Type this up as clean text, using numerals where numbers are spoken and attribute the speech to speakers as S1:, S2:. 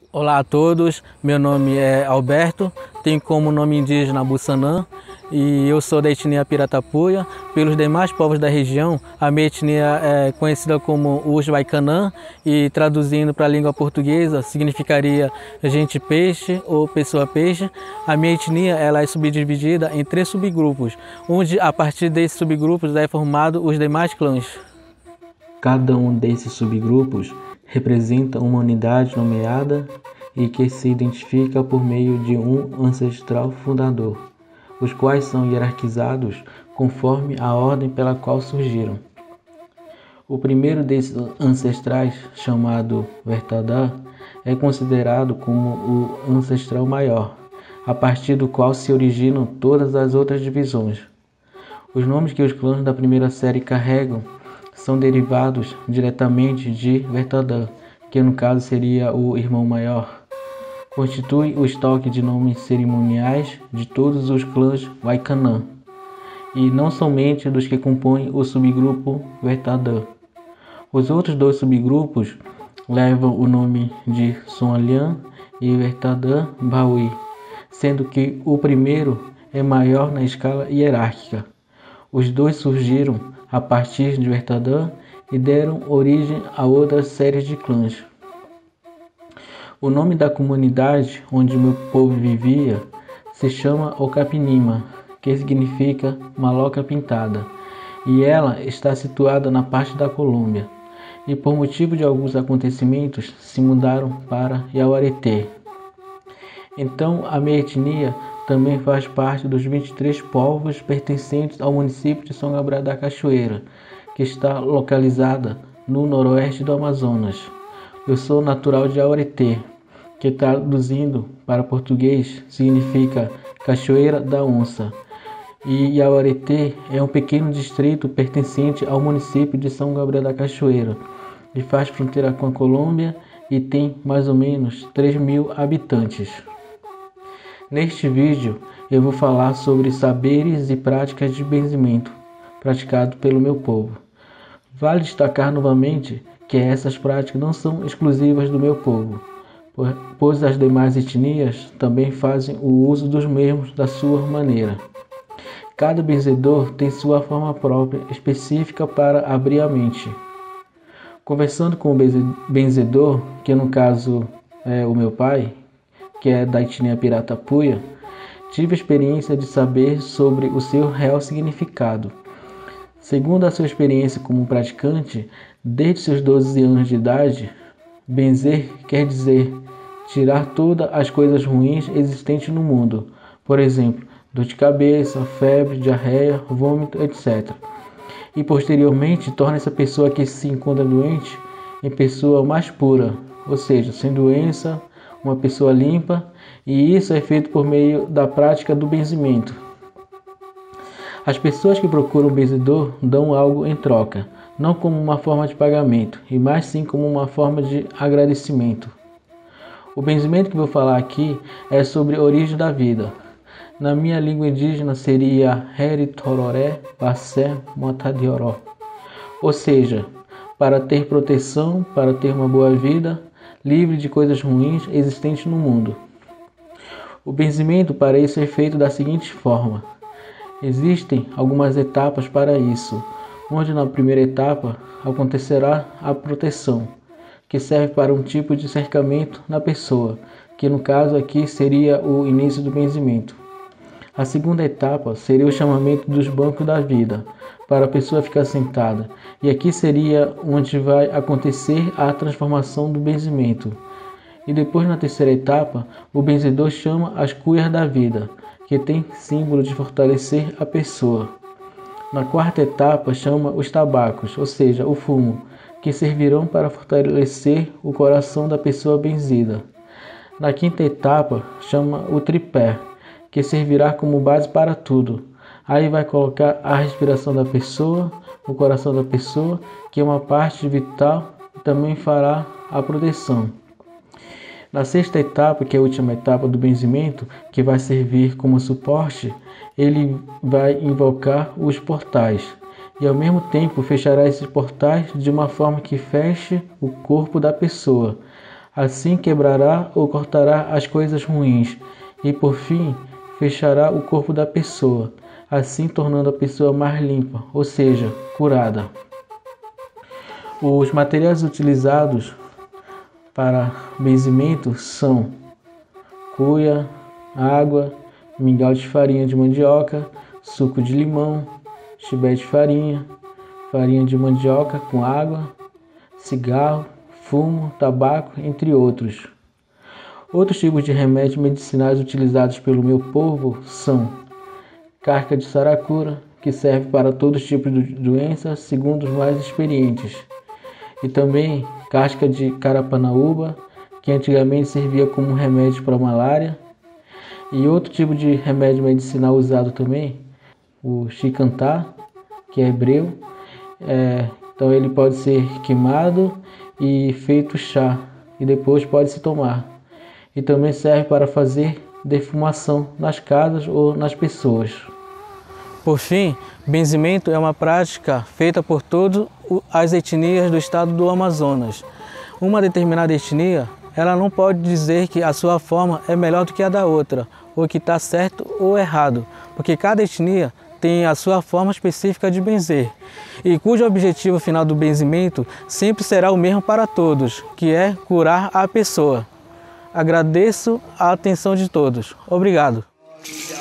S1: Olá a todos, meu nome é Alberto, tenho como nome indígena Bussanã e eu sou da etnia Piratapuia. Pelos demais povos da região, a minha etnia é conhecida como Uxwaikanã e traduzindo para a língua portuguesa significaria gente peixe ou pessoa peixe. A minha etnia ela é subdividida em 3 subgrupos, onde a partir desses subgrupos é formado os demais clãs.
S2: Cada um desses subgrupos representa uma unidade nomeada e que se identifica por meio de um ancestral fundador, os quais são hierarquizados conforme a ordem pela qual surgiram. O primeiro desses ancestrais, chamado Vertadã, é considerado como o ancestral maior, a partir do qual se originam todas as outras divisões. Os nomes que os clãs da primeira série carregam são derivados diretamente de Vertadã, que no caso seria o irmão maior. Constitui o estoque de nomes cerimoniais de todos os clãs Waikanã, e não somente dos que compõem o subgrupo Vertadã. Os outros 2 subgrupos levam o nome de Sonalian e Vertadã Baui, sendo que o primeiro é maior na escala hierárquica. Os 2 surgiram a partir de Vertadã e deram origem a outras séries de clãs. O nome da comunidade onde meu povo vivia se chama Okapinima, que significa maloca pintada, e ela está situada na parte da Colômbia, e por motivo de alguns acontecimentos se mudaram para Yaguareté. Então a minha etnia também faz parte dos 23 povos pertencentes ao município de São Gabriel da Cachoeira, que está localizada no noroeste do Amazonas. Eu sou natural de Yaguareté, que traduzindo para português significa Cachoeira da Onça. E Yaguareté é um pequeno distrito pertencente ao município de São Gabriel da Cachoeira, e faz fronteira com a Colômbia e tem mais ou menos 3.000 habitantes. Neste vídeo eu vou falar sobre saberes e práticas de benzimento praticado pelo meu povo. Vale destacar novamente que essas práticas não são exclusivas do meu povo, pois as demais etnias também fazem o uso dos mesmos da sua maneira. Cada benzedor tem sua forma própria específica para abrir a mente. Conversando com o benzedor, que no caso é o meu pai, que é da etnia Piratapuia, tive a experiência de saber sobre o seu real significado. Segundo a sua experiência como praticante, desde seus 12 anos de idade, benzer quer dizer tirar todas as coisas ruins existentes no mundo, por exemplo, dor de cabeça, febre, diarreia, vômito, etc. E posteriormente torna essa pessoa que se encontra doente em pessoa mais pura, ou seja, sem doença, uma pessoa limpa, e isso é feito por meio da prática do benzimento. As pessoas que procuram o benzedor dão algo em troca, não como uma forma de pagamento, e mais sim como uma forma de agradecimento. O benzimento que vou falar aqui é sobre a origem da vida. Na minha língua indígena seria Heritororé Passé Motadioró, ou seja, para ter proteção, para ter uma boa vida, livre de coisas ruins existentes no mundo. O benzimento para isso é feito da seguinte forma. Existem algumas etapas para isso, onde na primeira etapa acontecerá a proteção, que serve para um tipo de cercamento na pessoa, que no caso aqui seria o início do benzimento. A segunda etapa seria o chamamento dos bancos da vida, para a pessoa ficar sentada, e aqui seria onde vai acontecer a transformação do benzimento. E depois, na terceira etapa, o benzedor chama as cuias da vida, que tem símbolo de fortalecer a pessoa. Na quarta etapa, chama os tabacos, ou seja, o fumo, que servirão para fortalecer o coração da pessoa benzida. Na quinta etapa, chama o tripé, que servirá como base para tudo. Aí vai colocar a respiração da pessoa, o coração da pessoa, que é uma parte vital, e também fará a proteção. Na sexta etapa, que é a última etapa do benzimento, que vai servir como suporte, ele vai invocar os portais, e ao mesmo tempo fechará esses portais de uma forma que feche o corpo da pessoa. Assim quebrará ou cortará as coisas ruins e, por fim, fechará o corpo da pessoa, assim tornando a pessoa mais limpa, ou seja, curada. Os materiais utilizados para benzimento são cuia, água, mingau de farinha de mandioca, suco de limão, chibé de farinha, farinha de mandioca com água, cigarro, fumo, tabaco, entre outros. Outros tipos de remédios medicinais utilizados pelo meu povo são casca de saracura, que serve para todos os tipos de doenças, segundo os mais experientes, e também casca de carapanaúba, que antigamente servia como remédio para malária, e outro tipo de remédio medicinal usado também, o chicantá, que é hebreu. Então ele pode ser queimado e feito chá, e depois pode se tomar. E também serve para fazer defumação nas casas ou nas pessoas.
S1: Por fim, benzimento é uma prática feita por todas as etnias do estado do Amazonas. Uma determinada etnia, ela não pode dizer que a sua forma é melhor do que a da outra, ou que está certo ou errado, porque cada etnia tem a sua forma específica de benzer, e cujo objetivo final do benzimento sempre será o mesmo para todos, que é curar a pessoa. Agradeço a atenção de todos. Obrigado.